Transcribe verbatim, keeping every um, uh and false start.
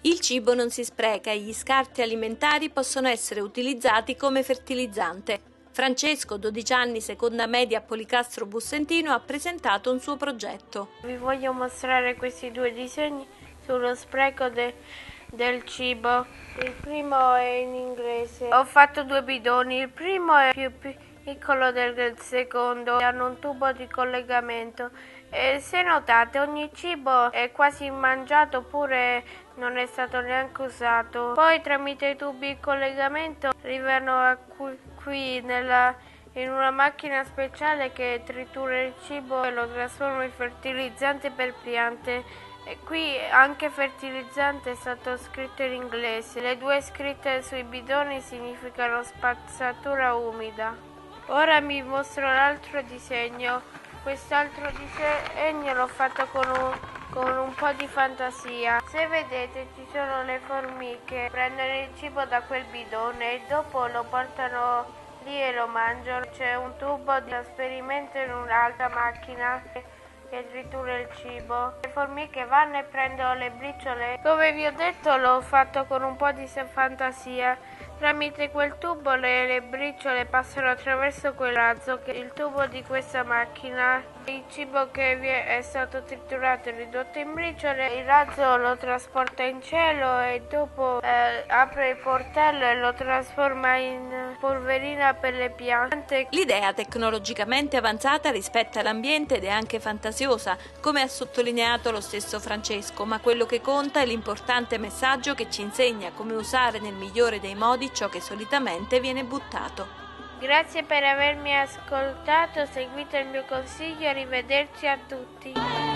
Il cibo non si spreca e gli scarti alimentari possono essere utilizzati come fertilizzante. Francesco, dodici anni, seconda media a Policastro Bussentino, ha presentato un suo progetto. Vi voglio mostrare questi due disegni sullo spreco de, del cibo. Il primo è in inglese. Ho fatto due bidoni, il primo è più piccolo del secondo, hanno un tubo di collegamento. E se notate, ogni cibo è quasi mangiato oppure non è stato neanche usato. Poi tramite i tubi di collegamento arrivano qui, qui nella, in una macchina speciale che tritura il cibo e lo trasforma in fertilizzante per piante. E qui anche fertilizzante è stato scritto in inglese. Le due scritte sui bidoni significano spazzatura umida. Ora vi mostro l'altro disegno. Quest'altro disegno l'ho fatto con un, con un po' di fantasia. Se vedete ci sono le formiche, prendono il cibo da quel bidone e dopo lo portano lì e lo mangiano. C'è un tubo di trasferimento in un'altra macchina che tritura il cibo. Le formiche vanno e prendono le briciole. Come vi ho detto, l'ho fatto con un po' di fantasia. Tramite quel tubo le, le briciole passano attraverso quel razzo che è il tubo di questa macchina. Il cibo che è stato triturato e ridotto in briciole, il razzo lo trasporta in cielo e dopo eh, apre il portello e lo trasforma in polverina per le piante. L'idea tecnologicamente avanzata rispetta l'ambiente ed è anche fantasiosa, come ha sottolineato lo stesso Francesco, ma quello che conta è l'importante messaggio che ci insegna come usare nel migliore dei modi ciò che solitamente viene buttato. Grazie per avermi ascoltato, seguite il mio consiglio, arrivederci a tutti.